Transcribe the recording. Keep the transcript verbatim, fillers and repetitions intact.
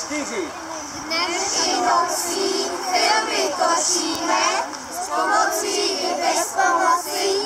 čtyři. Dnem i nocí filmy točíme, s pomocí i bez pomoci